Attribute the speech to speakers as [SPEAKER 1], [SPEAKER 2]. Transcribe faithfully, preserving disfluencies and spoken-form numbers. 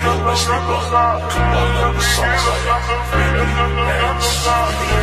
[SPEAKER 1] Yo, let's step up. Come on, let me sauce. Baby, let's